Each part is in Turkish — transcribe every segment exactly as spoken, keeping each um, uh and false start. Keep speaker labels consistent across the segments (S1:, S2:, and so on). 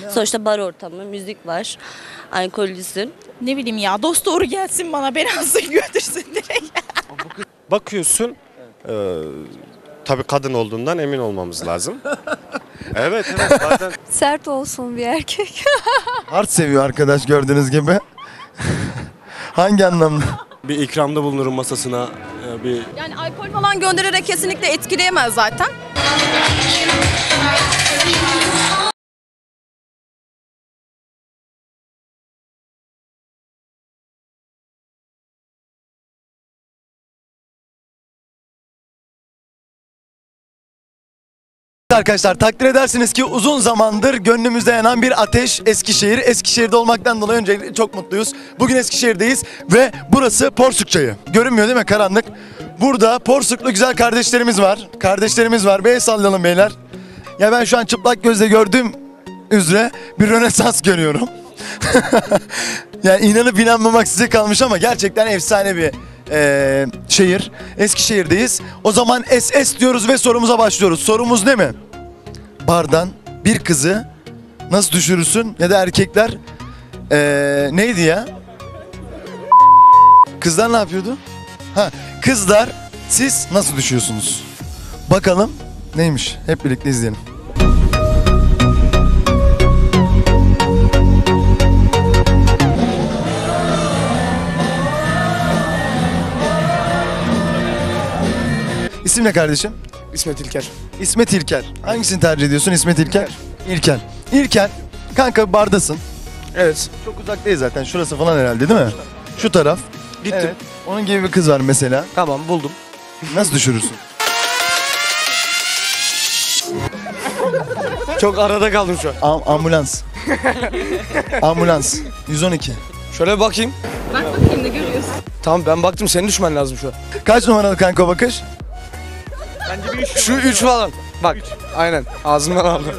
S1: Sonuçta bar ortamı, müzik var, alkollüsün.
S2: Ne bileyim ya, dost doğru gelsin bana, beni alsın götürsün direkt.
S3: Bakıyorsun, e, tabii kadın olduğundan emin olmamız lazım. Evet, evet zaten.
S4: Sert olsun bir erkek.
S5: Hard seviyor arkadaş gördüğünüz gibi. Hangi anlamda?
S3: Bir ikramda bulunurum masasına, e, bir
S6: Yani alkol falan göndererek kesinlikle etkileyemez zaten.
S5: Arkadaşlar takdir edersiniz ki uzun zamandır gönlümüzde yanan bir ateş Eskişehir. Eskişehir'de olmaktan dolayı öncelikle çok mutluyuz. Bugün Eskişehir'deyiz ve burası Porsuk Çayı. Görünmüyor değil mi, karanlık? Burada Porsuklu güzel kardeşlerimiz var. Kardeşlerimiz var. Bir el sallayalım beyler. Ya ben şu an çıplak gözle gördüğüm üzere bir Rönesans görüyorum. Yani inanıp inanmamak size kalmış ama gerçekten efsane bir Ee, şehir. Eskişehir'deyiz. O zaman S S diyoruz ve sorumuza başlıyoruz. Sorumuz ne mi? Bardan bir kızı nasıl düşürürsün ya da erkekler ee, neydi ya? Kızlar ne yapıyordu? Ha, kızlar siz nasıl düşüyorsunuz? Bakalım neymiş? Hep birlikte izleyelim. İsim ne kardeşim?
S7: İsmet İlker.
S5: İsmet İlker. Hangisini tercih ediyorsun İsmet İlker? İlker. İlker. Kanka bardasın.
S7: Evet.
S5: Çok uzak değil zaten. Şurası falan herhalde değil mi? Şu taraf.
S7: Gittim.
S5: Evet. Onun gibi bir kız var mesela.
S7: Tamam, buldum.
S5: Nasıl düşürürsün?
S7: Çok arada kaldım şu an.
S5: Am- ambulans. Ambulans. yüz on iki.
S7: Şöyle bir bakayım.
S6: Bak bakayım ne görüyorsun?
S7: Tamam, ben baktım, senin düşmen lazım şu an.
S5: Kaç numaralı kanka o bakış?
S7: Şu üç falan. Bak, aynen. Ağzımdan aldım.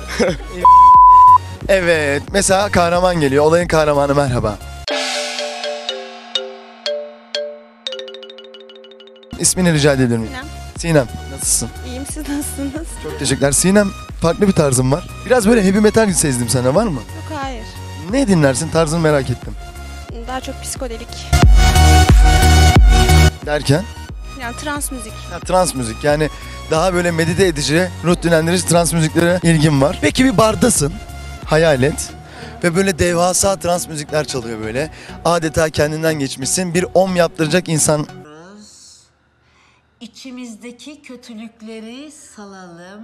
S5: Evet. Mesela kahraman geliyor. Olayın kahramanı merhaba. İsmini rica edebilir miyim?
S6: Sinem.
S5: Sinem. Nasılsın?
S6: İyiyim, siz nasılsınız?
S5: Çok teşekkürler. Sinem, farklı bir tarzın var. Biraz böyle heavy metal sezdim sana, var mı?
S6: Yok, hayır.
S5: Ne dinlersin? Tarzını merak ettim.
S6: Daha çok psikodelik.
S5: Derken?
S6: Yani trans müzik.
S5: Ha, trans müzik. Yani daha böyle medite edici, ruh dinlendirici trans müziklere ilgim var. Peki bir bardasın. Hayal et. Ve böyle devasa trans müzikler çalıyor böyle. Adeta kendinden geçmişsin. Bir om yaptıracak insan.
S8: İçimizdeki kötülükleri salalım.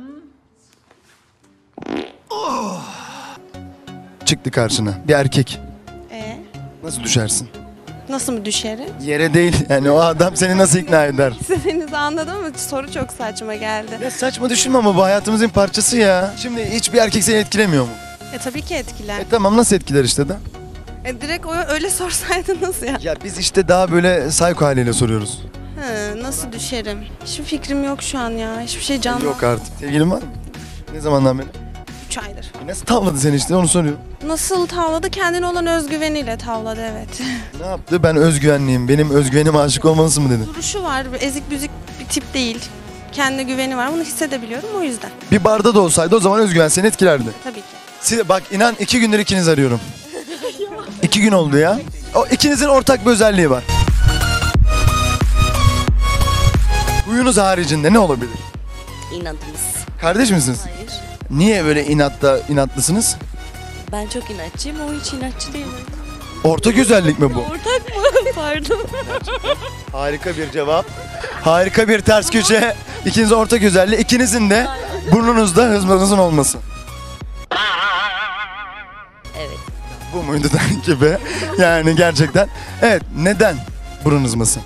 S5: Çıktı karşına. Bir erkek.
S6: Ee,
S5: Nasıl düşersin?
S6: nasıl mı düşerim?
S5: Yere değil. Yani o adam seni nasıl ikna eder?
S6: İstediğinizi anladım ama soru çok saçma geldi.
S5: Ya saçma düşünme ama bu hayatımızın parçası ya. Şimdi hiçbir erkek seni etkilemiyor mu?
S6: E tabii ki etkiler.
S5: E tamam, nasıl etkiler işte de?
S6: E, direkt o öyle sorsaydınız ya.
S5: Ya biz işte daha böyle psycho haliyle soruyoruz.
S6: Hı, nasıl düşerim? Hiçbir fikrim yok şu an ya. Hiçbir şey canlı.
S5: Yok artık. Sevgilin var mı? Ne zamandan beri?
S6: üç aydır.
S5: E nasıl tavladı seni işte, onu soruyor.
S6: Nasıl tavladı? Kendine olan özgüveniyle tavladı, evet.
S5: Ne yaptı? Ben özgüvenliyim. Benim özgüvenime aşık olmalısın mı dedi.
S6: Duruşu var. Ezik büzik bir tip değil. Kendine güveni var. Bunu hissedebiliyorum o yüzden.
S5: Bir barda da olsaydı o zaman özgüven seni etkilerdi.
S6: Tabii ki.
S5: Size bak, inan iki gündür ikiniz arıyorum. İki gün oldu ya. O ikinizin ortak bir özelliği var. Huyunuz haricinde ne olabilir?
S1: İnadımız.
S5: Kardeş misiniz?
S1: Hayır.
S5: Niye böyle inatta inatlısınız?
S1: Ben çok inatçıyım, o hiç inatçı değil mi?
S5: Ortak özellik mi bu?
S1: Ortak mı? Pardon.
S5: Harika bir cevap. Harika bir ters köşe. İkinizin ortak özelliği. İkinizin de burnunuzda hızmanızın olması.
S1: Evet.
S5: Bu muydu der gibi. Yani gerçekten. Evet, neden burun hızması?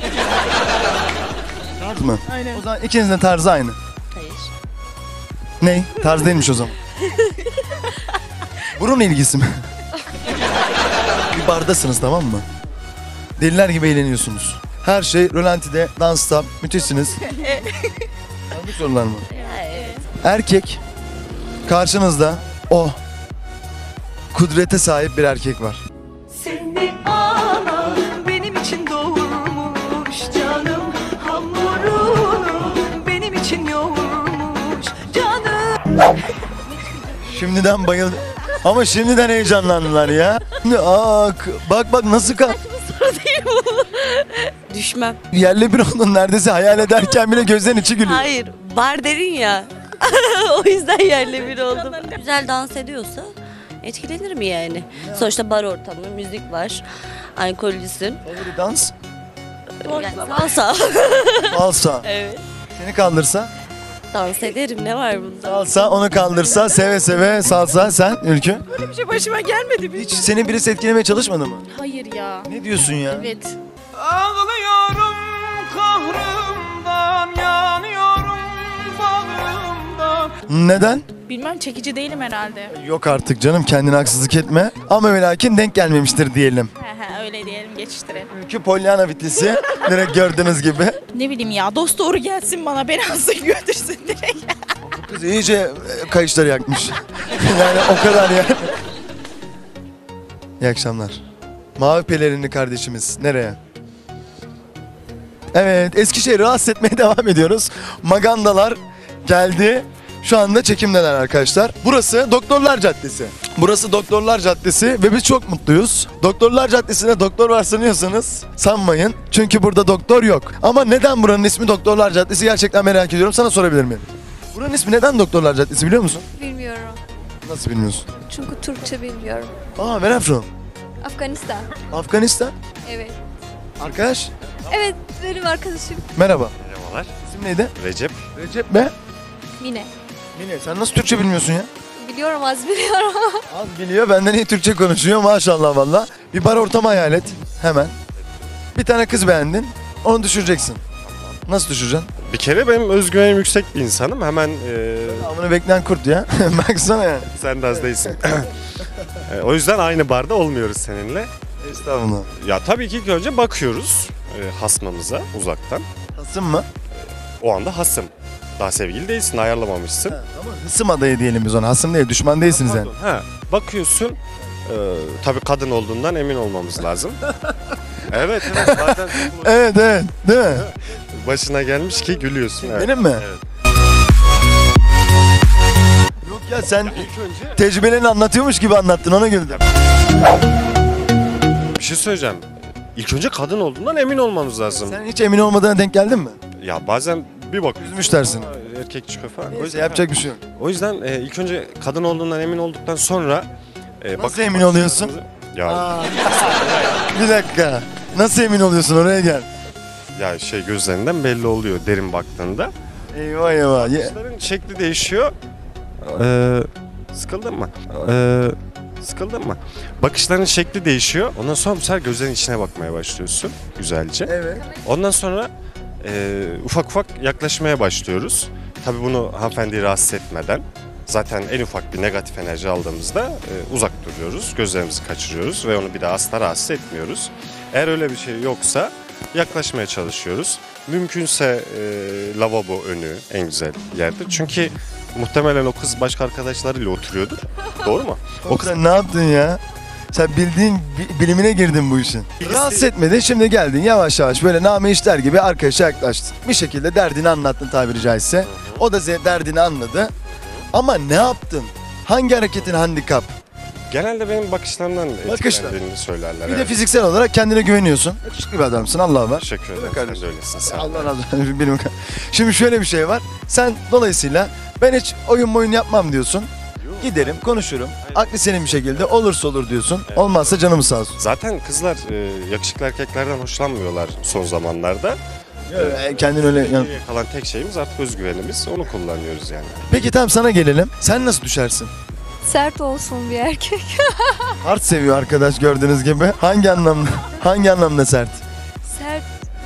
S5: Tarz mı?
S2: Aynen.
S5: O zaman ikinizin de tarzı aynı.
S1: Hayır.
S5: Ney? Tarz değilmiş o zaman. Burun ilgisi mi? Bir bardasınız, tamam mı? Deliler gibi eğleniyorsunuz. Her şey rölantide, dansta, müthişsiniz. Yanlış sorular mı?
S1: Evet.
S5: Erkek, karşınızda o kudrete sahip bir erkek var.
S8: Seni ana benim için doğurmuş canım, hamurunu benim için yoğurmuş canım.
S5: Şimdiden bayıl... Ama şimdiden heyecanlandılar ya. Aa, k- bak bak nasıl kal.
S1: Düşmem.
S5: Yerle bir oldun neredeyse hayal ederken bile gözlerin içi gülüyor.
S1: Hayır. Bar derin ya. O yüzden yerle bir oldum. Güzel dans ediyorsa etkilenirim yani. Sonuçta bar ortamı, müzik var. Alkollüsün.
S5: Favori dans?
S1: Yani salsa.
S5: Salsa.
S1: Evet.
S5: Seni kaldırsa?
S1: Dans ederim, ne var bunda?
S5: Salsa onu kaldırsa seve seve salsa sen Ülkü.
S2: Böyle bir şey başıma gelmedi mi?
S5: Hiç seni birisi etkilemeye çalışmadı mı?
S2: Hayır ya.
S5: Ne diyorsun ya?
S2: Evet.
S9: Ağlıyorum kahrımdan, yanıyorum bağrımdan.
S5: Neden?
S2: Bilmem, çekici değilim herhalde.
S5: Yok artık canım, kendine haksızlık etme. Ama ve lakin denk gelmemiştir diyelim.
S2: He he, öyle diyelim, geçiştirelim.
S5: Ülkü Pollyanna bitlisi. Direkt gördüğünüz gibi.
S2: Ne bileyim ya, dost doğru gelsin bana, beni alsın götürsün direkt.
S5: Kız iyice e, kayışları yakmış. Yani o kadar ya. İyi akşamlar. Mavi pelerinli kardeşimiz nereye? Evet, Eskişehir'i rahatsız etmeye devam ediyoruz. Magandalar geldi. Şu anda çekimdeler arkadaşlar. Burası Doktorlar Caddesi. Burası Doktorlar Caddesi ve biz çok mutluyuz. Doktorlar Caddesi'nde doktor var sanıyorsanız sanmayın. Çünkü burada doktor yok. Ama neden buranın ismi Doktorlar Caddesi gerçekten merak ediyorum. Sana sorabilir miyim? Buranın ismi neden Doktorlar Caddesi biliyor musun?
S4: Bilmiyorum.
S5: Nasıl bilmiyorsun?
S4: Çünkü Türkçe bilmiyorum.
S5: Aa, where are you from?
S4: Afganistan.
S5: Afganistan.
S4: Evet.
S5: Arkadaş.
S4: Evet, benim arkadaşım.
S5: Merhaba.
S3: Merhabalar.
S5: İsim neydi?
S3: Recep.
S5: Recep be.
S4: Mine.
S5: Mine, sen nasıl Türkçe bilmiyorsun ya?
S4: Biliyorum, az biliyorum.
S5: Az biliyor, benden iyi Türkçe konuşuyor maşallah valla. Bir bar ortamı hayal et hemen. Bir tane kız beğendin, onu düşüreceksin. Nasıl düşüreceksin?
S3: Bir kere benim özgüvenim yüksek bir insanım. Hemen e,
S5: Amını bekleyen kurt ya. Baksana yani.
S3: sen de az değilsin. E, o yüzden aynı barda olmuyoruz seninle.
S5: Estağfurullah.
S3: Ya tabii ki ilk önce bakıyoruz e, hasmamıza uzaktan.
S5: Hasım mı?
S3: O anda hasım. Daha sevgili değilsin, ayarlamamışsın.
S5: Ha, ama hısım adayı diyelim biz ona. Hasım değil, düşman değilsiniz yani.
S3: Ha, bakıyorsun. E, tabii kadın olduğundan emin olmamız lazım. evet evet zaten
S5: Evet evet, değil mi?
S3: başına gelmiş ki gülüyorsun. Evet.
S5: Benim mi?
S3: Evet.
S5: Yok ya, sen
S3: İlk önce
S5: tecrübelerini anlatıyormuş gibi anlattın, ona güldüm.
S3: bir şey söyleyeceğim. İlk önce kadın olduğundan emin olmamız lazım.
S5: Sen hiç emin olmadığına denk geldin mi?
S3: Ya bazen bir bakıyorsun.
S5: Üzmüş dersin.
S3: Erkek çıkıyor falan. O
S5: Neyse,
S3: yüzden,
S5: yapacak bir şey yok.
S3: o yüzden e, ilk önce kadın olduğundan emin olduktan sonra e,
S5: Nasıl
S3: bakıp-
S5: emin oluyorsun?
S3: Ya
S5: Aa, bir dakika. Nasıl emin oluyorsun, oraya gel.
S3: ya şey gözlerinden belli oluyor derin baktığında.
S5: Eyvah eyvah. Ye-
S3: Bakışların şekli değişiyor. Ee, sıkıldın mı? Ee, sıkıldın mı? Bakışların şekli değişiyor. Ondan sonra bu sefer gözlerin içine bakmaya başlıyorsun güzelce.
S5: Evet.
S3: Ondan sonra e, ufak ufak yaklaşmaya başlıyoruz. Tabii bunu hanımefendiyi rahatsız etmeden. Zaten en ufak bir negatif enerji aldığımızda e, uzak duruyoruz. Gözlerimizi kaçırıyoruz ve onu bir daha asla rahatsız etmiyoruz. Eğer öyle bir şey yoksa yaklaşmaya çalışıyoruz. Mümkünse e, lavabo önü en güzel yerdir. Çünkü muhtemelen o kız başka arkadaşlarıyla oturuyordur. Doğru mu?
S5: O sen ne yaptın ya? Sen bildiğin bi- bilimine girdin bu işin.
S3: Birisi-
S5: Rahatsız etmedin, şimdi geldin yavaş yavaş böyle name işler gibi arkadaşa yaklaştın. Bir şekilde derdini anlattın tabiri caizse. O da ze- derdini anladı. Ama ne yaptın? Hangi hareketin handikap?
S3: Genelde benim bakışlarımdan
S5: Bakışlar.
S3: etkilendiğini söylerler.
S5: Bir de
S3: evet.
S5: fiziksel olarak kendine güveniyorsun. Yakışıklı bir adamsın, Allah var.
S3: Teşekkür
S5: Değil mi
S3: ederim. Sen
S5: kardeşim?
S3: de öylesin. Sağ ol.
S5: Allah razı olsun. Benim- Şimdi şöyle bir şey var. Sen dolayısıyla ben hiç oyun oyun yapmam diyorsun. Giderim, konuşurum. Aklı senin bir şekilde olursa olur diyorsun. Olmazsa canımız sağ olsun.
S3: Zaten kızlar e, yakışıklı erkeklerden hoşlanmıyorlar son zamanlarda.
S5: Ee, Kendin öyle... yani-
S3: Geriye kalan tek şeyimiz artık özgüvenimiz. Onu kullanıyoruz yani.
S5: Peki tamam, sana gelelim. Sen nasıl düşersin?
S4: Sert olsun bir erkek.
S5: Hard seviyor arkadaş gördüğünüz gibi. Hangi anlamda? Hangi anlamda sert?
S4: Sert.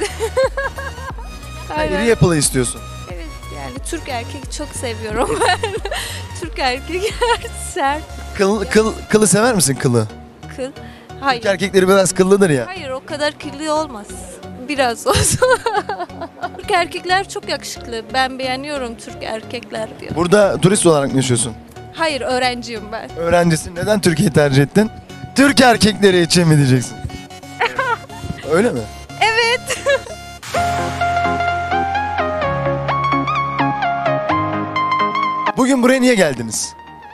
S5: Ha,
S4: Aynen.
S5: İri yapılı istiyorsun.
S4: Evet, yani Türk erkek çok seviyorum ben. Türk erkekler sert,
S5: Kıl, kıl, kılı sever misin kılı?
S4: kıl. Hayır.
S5: Türk erkekleri biraz kıllıdır ya.
S4: Hayır, o kadar kirli olmaz. Biraz olsun. Türk erkekler çok yakışıklı. Ben beğeniyorum Türk erkekler diyor.
S5: Burada turist olarak mı yaşıyorsun?
S4: Hayır, öğrenciyim ben.
S5: Öğrencisin. Neden Türkiye'yi tercih ettin? Türk erkekleri için mi diyeceksin? Öyle mi?
S4: Evet.
S5: Bugün buraya niye geldiniz?
S7: Yani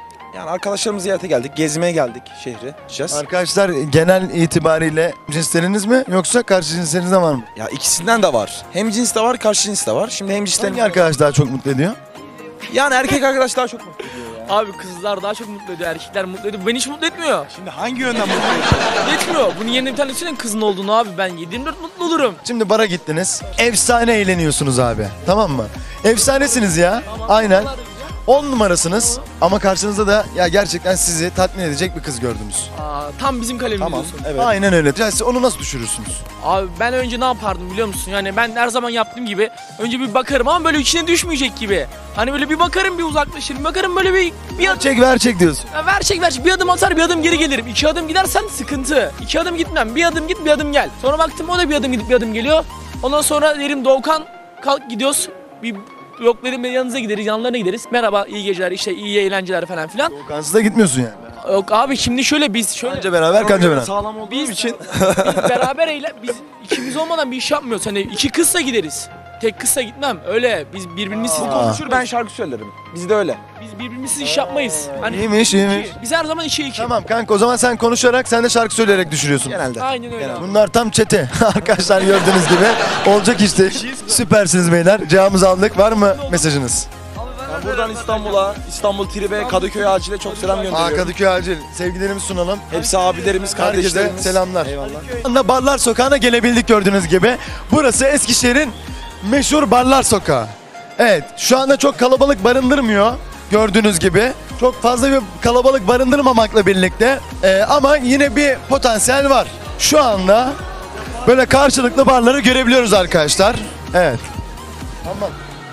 S7: arkadaşlarımızı ziyarete geldik. Gezmeye geldik şehri. Gideceğiz.
S5: Arkadaşlar genel itibariyle cinsleriniz mi yoksa karşı cinsleriniz de var mı?
S7: Ya ikisinden de var. Hem cins de var, karşı cins de var. Şimdi hem cinslerimiz...
S5: Hangi arkadaş daha çok mutlu ediyor?
S7: Yani erkek arkadaş daha çok mutlu ediyor ya.
S9: Abi kızlar daha çok mutlu ediyor, erkekler mutlu ediyor. Beni hiç mutlu etmiyor.
S7: Şimdi hangi yönden mutlu ediyor?
S9: Mutlu etmiyor. Bunun yerine bir tanesinin kızın olduğunu abi. Ben yedi yirmi dört mutlu olurum.
S5: Şimdi bara gittiniz. Efsane eğleniyorsunuz abi. Tamam mı? Efsanesiniz ya. Aynen. on numarasınız ama karşınızda da ya gerçekten sizi tatmin edecek bir kız gördünüz.
S9: Aa, tam bizim kalemimiz
S7: Tamam,
S9: diyorsun.
S7: evet.
S5: Aynen öyle. Ya siz onu nasıl düşürürsünüz?
S9: Abi ben önce ne yapardım biliyor musun? Yani ben her zaman yaptığım gibi önce bir bakarım ama böyle içine düşmeyecek gibi. Hani böyle bir bakarım, bir uzaklaşırım. Bir bakarım böyle bir bir adım,
S5: Çek ver çek diyorsun.
S9: Ya ver çek ver çek. Bir adım atar, bir adım geri gelirim. İki adım gidersen sıkıntı. İki adım gitmem. Bir adım git, bir adım gel. Sonra baktım o da bir adım gidip bir adım geliyor. Ondan sonra derim Doğukan kalk gidiyoruz. Bir yok dedim yanınıza gideriz, yanlarına gideriz. Merhaba, iyi geceler, işte iyi eğlenceler falan filan.
S5: Kansız da gitmiyorsun yani.
S9: Yok abi şimdi şöyle biz şöyle
S5: Kanca beraber kanca beraber.
S7: Sağlam olduğum
S9: biz,
S7: için.
S9: biz beraber eyle biz ikimiz olmadan bir iş yapmıyoruz. Hani iki kızsa gideriz. Tek kızsa gitmem. Öyle biz birbirimizsiz
S5: Aa.
S9: konuşuruz.
S7: Ben şarkı söylerim. Bizde öyle.
S9: Biz birbirimizsiz iş yapmayız. Hani
S5: İyiymiş iyiymiş.
S9: iki. Biz her zaman işe iki.
S5: Tamam kanka o zaman sen konuşarak sen de şarkı söyleyerek düşürüyorsun.
S7: Genelde.
S9: Aynen öyle. abi.
S5: Bunlar tam çete. Arkadaşlar gördüğünüz gibi. Olacak işte. Süpersiniz beyler. Cevabımızı aldık. Var mı mesajınız?
S7: Ben buradan İstanbul'a, İstanbul Tribe, Kadıköy Acil'e çok selam
S5: Aa
S7: gönderiyorum.
S5: Kadıköy acil. Sevgilerimizi sunalım.
S7: Hepsi abilerimiz,
S5: Herkese
S7: kardeşlerimiz.
S5: selamlar.
S7: Eyvallah.
S5: Anda Barlar Sokağı'na gelebildik gördüğünüz gibi. Burası Eskişehir'in meşhur Barlar Sokağı. Evet şu anda çok kalabalık barındırmıyor gördüğünüz gibi. Çok fazla bir kalabalık barındırmamakla birlikte e, ama yine bir potansiyel var. Şu anda böyle karşılıklı barları görebiliyoruz arkadaşlar. Evet. Tamam.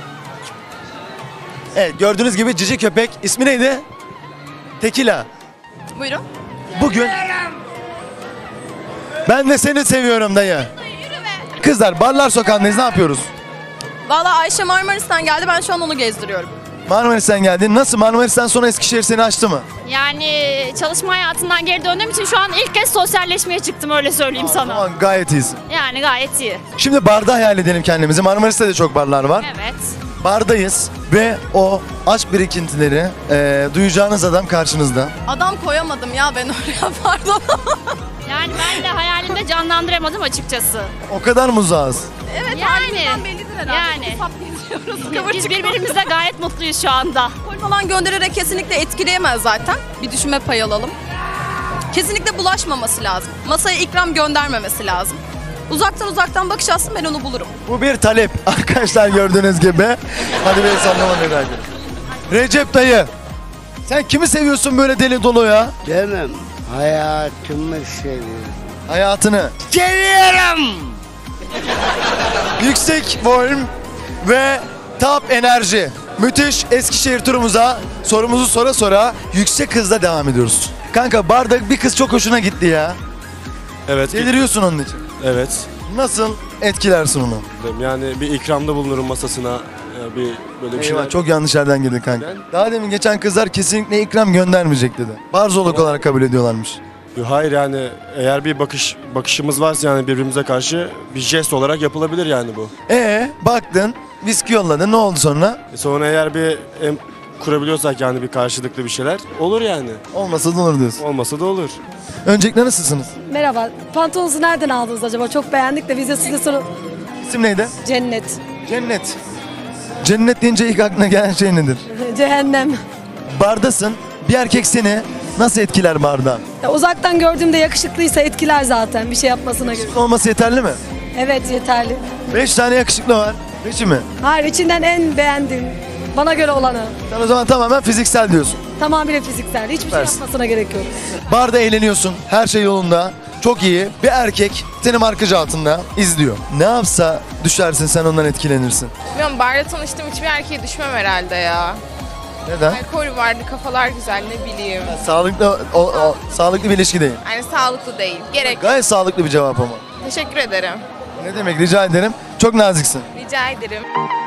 S5: Evet gördüğünüz gibi cici köpek ismi neydi? Tekila.
S2: Buyurun.
S5: Bugün ben de seni seviyorum dayı. Kızlar Barlar Sokağı'ndayız ne yapıyoruz?
S2: Valla Ayşe Marmaris'ten geldi. Ben şu an onu gezdiriyorum.
S5: Marmaris'ten geldin. Nasıl Marmaris'ten sonra Eskişehir seni açtı mı?
S10: Yani çalışma hayatından geri döndüğüm için şu an ilk kez sosyalleşmeye çıktım öyle söyleyeyim sana.
S5: Tamam gayet iyisin.
S10: Yani gayet iyi.
S5: Şimdi barda hayal edelim kendimizi. Marmaris'te de çok barlar var.
S10: Evet.
S5: Bardayız ve o aşk birikintileri e, duyacağınız adam karşınızda.
S2: Adam koyamadım ya ben oraya pardon.
S10: Yani ben de hayalimde canlandıramadım açıkçası.
S5: O kadar mı uzağız?
S2: Evet
S10: Yani.
S2: halimizden bellidir herhalde.
S10: Yani.
S2: Hesap geziyoruz. Kıvır
S10: Biz
S2: çıkma.
S10: birbirimizle gayet mutluyuz şu anda.
S2: Alkol falan göndererek kesinlikle etkileyemez zaten. Bir düşünme pay alalım. Kesinlikle bulaşmaması lazım. Masaya ikram göndermemesi lazım. Uzaktan uzaktan bakış atsın ben onu bulurum.
S5: Bu bir talep arkadaşlar gördüğünüz gibi. Hadi bir sallama veda edelim. Recep dayı. Sen kimi seviyorsun böyle deli dolu ya?
S11: Canım hayatımı seviyorum.
S5: Hayatını.
S11: Seviyorum.
S5: Yüksek volüm ve top enerji. Müthiş Eskişehir turumuza sorumuzu sora sora yüksek hızla devam ediyoruz. Kanka barda bir kız çok hoşuna gitti ya.
S3: Evet.
S5: Deliriyorsun onun için.
S3: Evet.
S5: Nasıl etkilersin onu?
S3: Yani bir ikramda bulunurum masasına. e, Bir böyle bir şeyler.
S5: Eyvah, çok yanlış yerden girdin kanka. Daha demin geçen kızlar kesinlikle ikram göndermeyecek dedi. Barzoluk olarak kabul ediyorlarmış.
S3: Hayır yani eğer bir bakış bakışımız varsa yani birbirimize karşı bir jest olarak yapılabilir yani bu.
S5: Ee baktın, viski yolladın, ne oldu sonra?
S3: E sonra eğer bir em, kurabiliyorsak yani bir karşılıklı bir şeyler olur yani.
S5: Olmasa da olur diyorsun.
S3: Olmasa da olur.
S5: Öncelikle nasılsınız?
S12: Merhaba. Pantolonunuzu nereden aldınız acaba? Çok beğendik de biz de size sorun.
S5: İsim neydi?
S12: Cennet.
S5: Cennet. Cennet deyince ilk aklına gelen şey nedir?
S12: Cehennem.
S5: Bardasın. Bir erkek seni nasıl etkiler barda?
S12: Ya uzaktan gördüğümde yakışıklıysa etkiler zaten bir şey yapmasına göre.
S5: Olması yeterli mi?
S12: Evet yeterli.
S5: Beş tane yakışıklı var. Beşi mi?
S12: Hayır içinden en beğendiğim, bana göre olanı.
S5: Sen o zaman tamamen fiziksel diyorsun.
S12: Tamamıyla fiziksel. Hiçbir şey
S5: Süpersin.
S12: yapmasına gerek yok.
S5: Barda eğleniyorsun. Her şey yolunda. Çok iyi. Bir erkek seni markacı altında izliyor. Ne yapsa düşersin sen ondan etkilenirsin.
S13: Bilmiyorum barda tanıştığım hiçbir erkeğe düşmem herhalde ya.
S5: Neden?
S13: Alkol vardı, kafalar güzel ne bileyim.
S5: Sağlıklı o, o, sağlıklı bir ilişki değil.
S13: Yani sağlıklı değil. Gerek.
S5: Gayet sağlıklı bir cevap ama.
S13: Teşekkür ederim.
S5: Ne demek rica ederim. Çok naziksin.
S13: Rica ederim.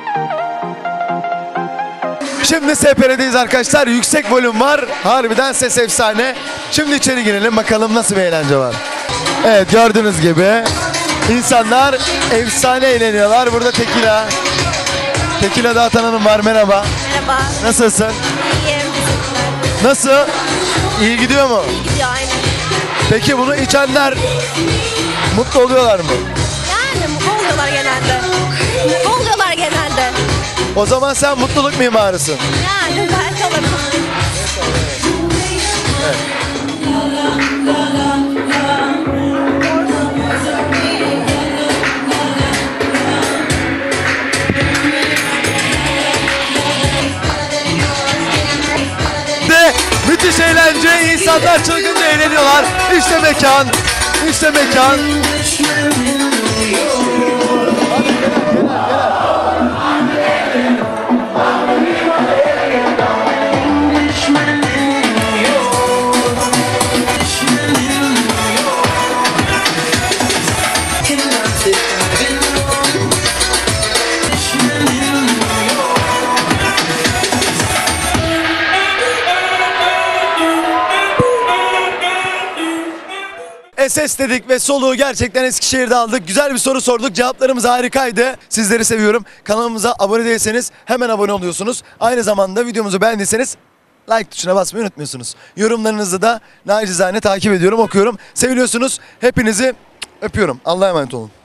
S5: Şimdi S P R'deyiz arkadaşlar. Yüksek volüm var. Harbiden ses efsane. Şimdi içeri girelim bakalım nasıl bir eğlence var. Evet gördüğünüz gibi insanlar efsane eğleniyorlar. Burada Tekila. Tekila Dağıtan Hanım var. Merhaba.
S14: Merhaba.
S5: Nasılsın?
S14: İyiyim.
S5: Nasıl? İyi gidiyor mu?
S14: Gidiyor aynen.
S5: Peki bunu içenler mutlu oluyorlar mı?
S14: Yani mutlu oluyorlar genelde. Mutlu oluyorlar genelde.
S5: O zaman sen mutluluk mimarısın.
S14: Yani belki olabilir.
S5: De müthiş eğlence, insanlar çılgınca eğleniyorlar. İşte mekan, işte mekan. S S dedik ve soluğu gerçekten Eskişehir'de aldık. Güzel bir soru sorduk. Cevaplarımız harikaydı. Sizleri seviyorum. Kanalımıza abone değilseniz hemen abone oluyorsunuz. Aynı zamanda videomuzu beğendiyseniz like tuşuna basmayı unutmuyorsunuz. Yorumlarınızı da nacizane takip ediyorum, okuyorum. Seviliyorsunuz. Hepinizi öpüyorum. Allah'a emanet olun.